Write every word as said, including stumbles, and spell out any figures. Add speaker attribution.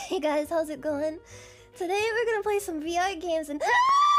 Speaker 1: Hey guys, how's it going? Today we're gonna play some V R games and